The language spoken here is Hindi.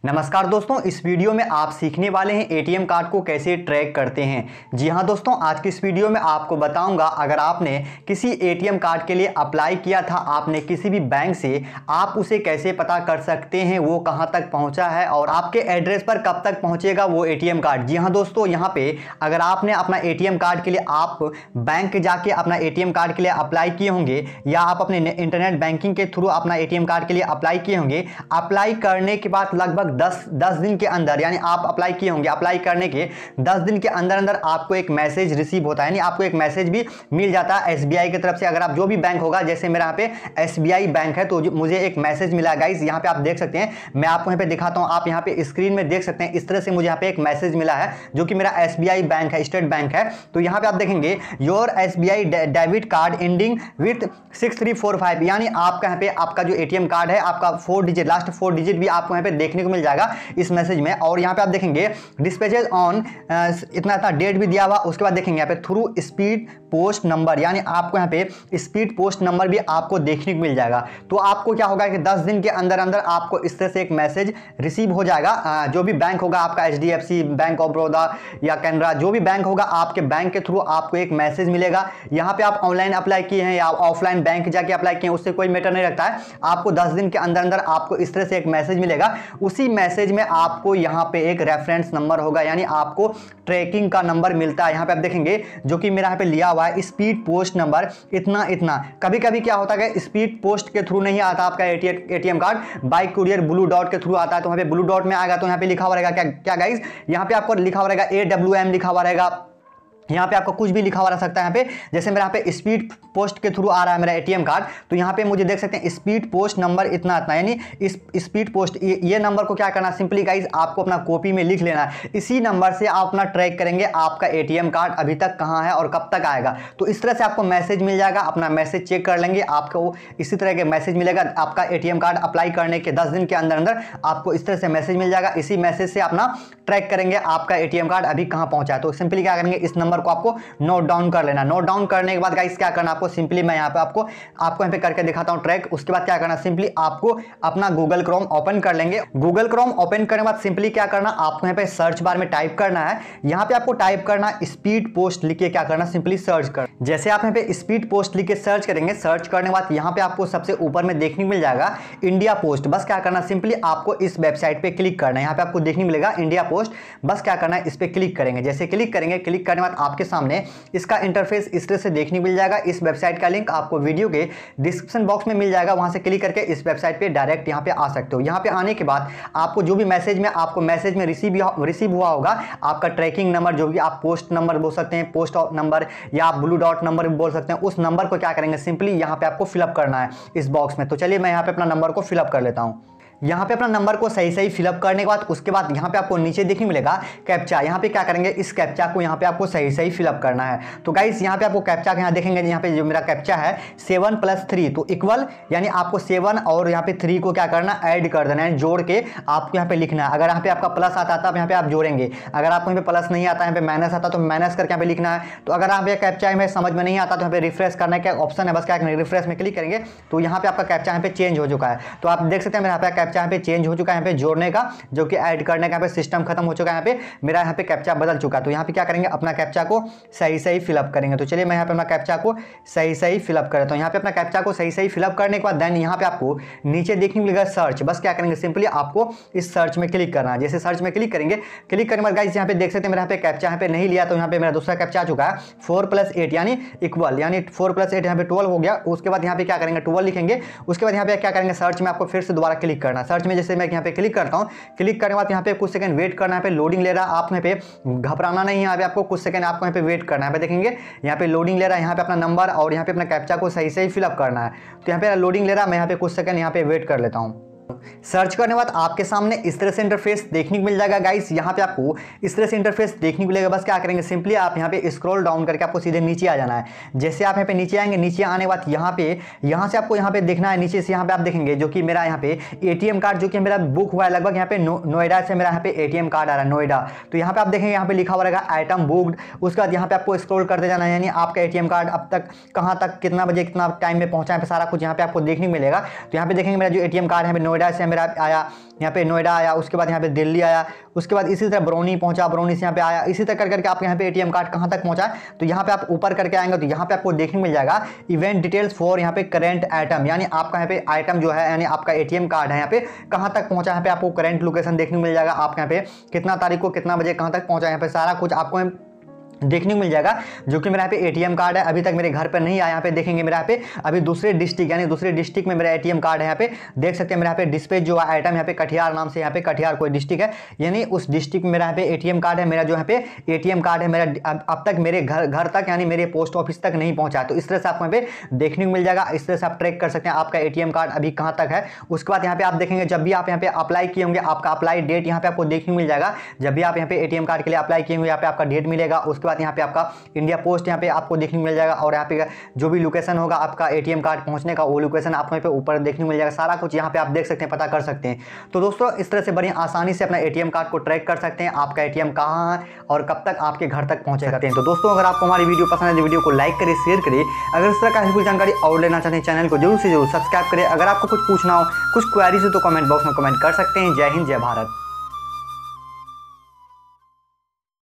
नमस्कार दोस्तों, इस वीडियो में आप सीखने वाले हैं एटीएम कार्ड को कैसे ट्रैक करते हैं। जी हां दोस्तों, आज की इस वीडियो में आपको बताऊंगा अगर आपने किसी एटीएम कार्ड के लिए अप्लाई किया था, आपने किसी भी बैंक से, आप उसे कैसे पता कर सकते हैं वो कहां तक पहुंचा है और आपके एड्रेस पर कब तक पहुंचेगा वो एटीएम कार्ड। जी हां दोस्तों, यहां पे अगर आपने अपना एटीएम कार्ड के लिए आप बैंक जाके अपना एटीएम कार्ड के लिए अप्लाई किए होंगे या आप अपने इंटरनेट बैंकिंग के थ्रू अपना एटीएम कार्ड के लिए अप्लाई किए होंगे, अप्लाई करने के बाद लगभग 10 दिन के अंदर, यानी आप अप्लाई किए होंगे, अप्लाई करने के 10 दिन के अंदर अंदर आपको एक मैसेज रिसीव होता है, यानी आपको एक मैसेज भी मिल जाता है एसबीआई की तरफ से। अगर आप जो भी बैंक होगा, जैसे मेरा यहाँ पे एसबीआई बैंक है, तो मुझे एक मैसेज मिला गाइस। यहाँ पे आप देख सकते हैं, मैं आपको यहाँ पे दिखाता हूँ, आप यहाँ पे स्क्रीन में देख सकते हैं। इस तरह से मुझे यहाँ पे एक मैसेज मिला है जो कि मेरा एसबीआई बैंक है, स्टेट बैंक है। तो यहाँ पे आप देखेंगे your SBI debit card ending with 6345, यानी आपका यहाँ पे आपका जो एटीएम कार्ड है, आपका 4 डिजिट, लास्ट 4 डिजिट भी आपको यहाँ पे देखने को मिल जाएगा इस मैसेज में। और यहाँ पे आप देखेंगे डिस्पैचेज ऑन इतना डेट भी दिया हुआ। उसके बाद देखेंगे यहाँ पे थ्रू स्पीड पोस्ट नंबर, यानी आपको यहाँ पे स्पीड पोस्ट नंबर भी आपको देखने को मिल जाएगा। तो आपको क्या होगा कि 10 दिन के अंदर अंदर आपको इस तरह से एक मैसेज रिसीव हो जाएगा। जो भी बैंक होगा आपका, एचडीएफसी, बैंक ऑफ बड़ौदा या कैनरा, जो भी बैंक होगा, आपके बैंक के थ्रू आपको एक मैसेज मिलेगा। यहाँ पे आप ऑनलाइन अप्लाई किए हैं या ऑफलाइन बैंक जाके अप्लाई किए हैं, उससे कोई मैटर नहीं रखता है। आपको 10 दिन के अंदर अंदर आपको इस तरह से एक मैसेज मिलेगा। उसी मैसेज में आपको यहाँ पे एक रेफरेंस नंबर होगा, यानी आपको ट्रैकिंग का नंबर मिलता है। यहाँ पे आप देखेंगे जो कि मेरा यहाँ पे लिया हुआ है स्पीड पोस्ट नंबर इतना। कभी कभी क्या होता है, स्पीड पोस्ट के थ्रू नहीं आता आपका ATM card, by courier Blue डॉट के थ्रू आता है। तो यहाँ पे ब्लू डॉट में आएगा तो यहाँ पे लिखा हुआ रहेगा क्या गाइस, यहाँ पे आपको लिखा हुआ रहेगा AWM लिखा हुआ रहेगा। यहाँ पे आपको कुछ भी लिखा हुआ रह सकता है। यहाँ पे जैसे मेरा यहाँ पे स्पीड पोस्ट के थ्रू आ रहा है मेरा एटीएम कार्ड, तो यहाँ पे मुझे देख सकते हैं स्पीड पोस्ट नंबर इतना, यानी इस स्पीड पोस्ट ये नंबर को क्या करना, सिंपली गाइस आपको अपना कॉपी में लिख लेना है। इसी नंबर से आप अपना ट्रैक करेंगे आपका एटीएम कार्ड अभी तक कहाँ है और कब तक आएगा। तो इस तरह से आपको मैसेज मिल जाएगा, अपना मैसेज चेक कर लेंगे, आपको इसी तरह के मैसेज मिलेगा। आपका एटीएम कार्ड अप्लाई करने के 10 दिन के अंदर अंदर आपको इस तरह से मैसेज मिल जाएगा। इसी मैसेज से अपना ट्रैक करेंगे आपका एटीएम कार्ड अभी कहाँ पहुंचा है। तो सिंपली क्या करेंगे, इस नंबर को आपको नोट डाउन कर लेना। नोट डाउन करने के बाद गाइस क्या करना, आपको सिंपली मैं यहाँ पे आपको यहाँ पे करके दिखाता हूँ ट्रैक। उसके बाद क्या करना, सिंपली आपको अपना गूगल क्रोम ओपन कर लेंगे। गूगल क्रोम ओपन करने के बाद सिंपली क्या करना, आपको यहाँ पे सर्च बार में टाइप करना है। यहाँ पे आपको टाइप करना स्पीड पोस्ट लिख के क्या करना, सिंपली सर्च कर। जैसे आप यहाँ पे स्पीड पोस्ट लिख के सर्च करेंगे, सर्च करने के बाद यहाँ पे आपको सबसे ऊपर में देखने मिल जाएगा इंडिया पोस्ट। बस क्या करना, सिंपली आपको इस वेबसाइट पे क्लिक करना है। यहाँ पे आपको देखने मिलेगा इंडिया पोस्ट, बस क्या करना है, इस पे क्लिक करेंगे। जैसे क्लिक करेंगे, क्लिक करने के बाद आपके सामने इसका इंटरफेस इस तरह से देखने मिल जाएगा। इस वेबसाइट का लिंक आपको वीडियो के डिस्क्रिप्शन बॉक्स में मिल जाएगा, वहां से क्लिक करके इस वेबसाइट पे डायरेक्ट यहां पे आ सकते हो। यहां पे आने के बाद आपको जो भी मैसेज में रिसीव हुआ होगा, आपका ट्रैकिंग नंबर, जो भी आप पोस्ट नंबर बोल सकते हैं, पोस्ट नंबर या आप ब्लू डॉट नंबर भी बोल सकते हैं, उस नंबर को क्या करेंगे, सिंपली यहां पे आपको फिलअप करना है इस बॉक्स में। तो चलिए मैं यहां पे अपना नंबर को फिलअप कर लेता हूं। यहाँ पे अपना नंबर को सही फिलअप करने के बाद उसके बाद यहाँ पे आपको नीचे देखने मिलेगा कैप्चा। यहाँ पे क्या करेंगे, इस कैप्चा को यहाँ पे आपको सही फिलअप करना है। तो गाइस यहाँ पे आपको कैप्चा यहाँ देखेंगे, यहाँ पे जो मेरा कैप्चा है 7+3 तो इक्वल, यानी आपको 7 और यहाँ पे 3 को क्या करना, ऐड कर देना है, जोड़ के आपको यहाँ पे लिखना है। अगर यहाँ पे आपका प्लस आता है यहाँ पे आप जोड़ेंगे, अगर आपको यहाँ पे प्लस नहीं आता, यहाँ पे माइनस आता तो माइनस करके यहाँ पे लिखना है। तो अगर यहाँ पे कैप्चा में समझ में नहीं आता तो यहाँ पे रिफ्रेश करने का ऑप्शन है, बस क्या करेंगे, रिफ्रेश में क्लिक करेंगे तो यहाँ पे आपका कैप्चा यहाँ पे चेंज हो चुका है। तो आप देख सकते हैं मेरा यहाँ पे कैप्चा यहाँ पे चेंज हो चुका है, यहाँ पे जोड़ने का, जो कि ऐड करने का यहाँ पे सिस्टम खत्म हो चुका है। यहाँ पे मेरा यहाँ पे कैप्चा बदल चुका है। तो यहाँ पे क्या करेंगे, अपना कैप्चा को सही फिलअप करेंगे। तो चलिए मैं यहाँ पे अपना कैप्चा को सही फिलअप करता हूँ। यहाँ पे अपना कैप्चा को सही फिलअप करने के बाद देन यहाँ पे आपको नीचे देखने मिलेगा सर्च। बस क्या करेंगे, सिंपली आपको इस सर्च में क्लिक करना है। जैसे सर्च में क्लिक करेंगे, क्लिक करने के बाद गाइस यहाँ पे देख सकते हैं मेरा यहाँ पे कैप्चा यहाँ पे नहीं लिया, तो यहाँ पे मेरा दूसरा कैप्चा आ चुका है 4+8 यानी इक्वल, यानी 4+8 यहाँ पे 12 हो गया। उसके बाद यहाँ पे क्या करेंगे, 12 लिखेंगे। उसके बाद यहाँ पे क्या करेंगे, सर्च में आपको फिर से दोबारा क्लिक करना है। सर्च में जैसे मैं यहाँ पे क्लिक करता हूँ, क्लिक करने के बाद यहाँ पे कुछ सेकंड वेट करना है। यहाँ पे लोडिंग ले रहा है, आप यहाँ पे घबराना नहीं है, यहाँ पे आपको कुछ सेकंड आपको यहाँ पे वेट करना है। यहाँ पे देखेंगे यहाँ पे लोडिंग ले रहा है, यहाँ पे अपना नंबर और यहाँ पे अपना कैप्चा को सही फिलअप करना है। तो यहाँ पे लोडिंग ले रहा है, मैं यहाँ पे कुछ सेकंड यहाँ पे वेट कर लेता हूँ। सर्च करने के बाद आपके सामने इस तरह से इंटरफेस देखने को मिल जाएगा गाइस। यहाँ पे आपको इस तरह से इंटरफेस देखने को मिलेगा। बस क्या करेंगे, सिंपली आप यहाँ पे स्क्रॉल डाउन करके आपको सीधे नीचे आ जाना है। जैसे आप यहाँ पे नीचे आएंगे, नीचे आने के बाद यहाँ से आपको यहाँ पे देखना है, नीचे से यहाँ पे आप देखेंगे जो कि मेरा यहाँ पे एटीएम कार्ड जो कि मेरा बुक हुआ है लगभग यहाँ पे नोएडा से मेरा यहाँ पे एटीएम कार्ड आ रहा है नोएडा। तो यहाँ पे आप देखेंगे यहाँ पे लिखा हुआ रहेगा आइटम बुक्ड। उसके बाद यहाँ पे आपको स्क्रॉल करते जाना है, यानी आपका एटीएम कार्ड अब तक कहाँ तक, कितना बजे, कितना टाइम में पहुंचा है, सारा कुछ यहाँ पे आपको देखने को मिलेगा। तो यहाँ पे देखेंगे मेरा जो एटीएम कार्ड है नोएडा से मेरा आया, यहाँ पे नोएडा आया, उसके बाद यहाँ पे दिल्ली आया, उसके बाद इसी तरह बरौनी पहुंचा, बरौनी से यहाँ पे आया, इसी तरह करके आप यहाँ पे एटीएम कार्ड कहाँ तक पहुंचा। तो यहाँ पे आप ऊपर करके आएंगे तो यहाँ पे आपको देखने मिल जाएगा इवेंट डिटेल्स फॉर यहाँ पे करेंट आइटम, यानी आपका यहाँ पे आइटम जो है यानी आपका एटीएम कार्ड है यहाँ पे कहाँ तक पहुंचा। यहाँ पे आपको करंट लोकेशन देखने मिल जाएगा, आप यहाँ पे कितना तारीख को कितना बजे कहाँ तक पहुंचा, यहाँ पे सारा कुछ आपको देखने को मिल जाएगा। जो कि मेरा यहाँ पे एटीएम कार्ड है अभी तक मेरे घर पर नहीं आया। यहाँ पे देखेंगे मेरा यहाँ पे अभी दूसरे डिस्ट्रिक्ट यानी दूसरे डिस्ट्रिक्ट में मेरा एटीएम कार्ड है। यहाँ पे देख सकते हैं मेरा यहाँ पे डिस्पैच जो आइटम यहाँ पे कटिहार नाम से, यहाँ पे कटिहार कोई डिस्ट्रिक्ट है, यानी उस डिस्ट्रिक्ट में मेरा यहाँ पे एटीएम कार्ड है। मेरा जो यहाँ पे एटीएम कार्ड है मेरा अब तक मेरे घर तक यानी मेरे पोस्ट ऑफिस तक नहीं पहुंचा। तो इस तरह से आपको यहाँ पे देखने को मिल जाएगा। इस तरह से आप ट्रैक कर सकते हैं आपका एटीएम कार्ड अभी कहाँ तक है। उसके बाद यहाँ पे आप देखेंगे जब भी आप यहाँ पे अप्लाई किए होंगे आपका अप्लाई डेट यहाँ पे आपको देखने को मिल जाएगा। जब भी आप यहाँ पे एटीएम कार्ड के लिए अप्लाई किए होंगे यहाँ पे आपका डेट मिलेगा। उसके बाद यहाँ पे आपका इंडिया पोस्ट यहाँ पे आपको देखने को मिल जाएगा और यहाँ पे जो भी लोकेशन होगा आपका एटीएम कार्ड पहुंचने का वो लोकेशन आपको यहाँ पे ऊपर देखने को मिल जाएगा। सारा कुछ यहाँ पे आप देख सकते हैं, पता कर सकते हैं। तो दोस्तों इस तरह से बड़ी आसानी से अपना एटीएम कार्ड को ट्रैक कर सकते हैं, आपका एटीएम कहाँ है और कब तक आपके घर तक पहुंचे करते हैं। तो दोस्तों अगर आपको हमारी वीडियो पसंद है तो वीडियो को लाइक करिए, शेयर करिए। अगर इस तरह का हेल्पफुल जानकारी और लेना चाहते हैं चैनल को जरूर से जरूर सब्सक्राइब करें। अगर आपको कुछ पूछना हो, कुछ क्वेरीज हो तो कमेंट बॉक्स में कमेंट कर सकते हैं। जय हिंद, जय भारत।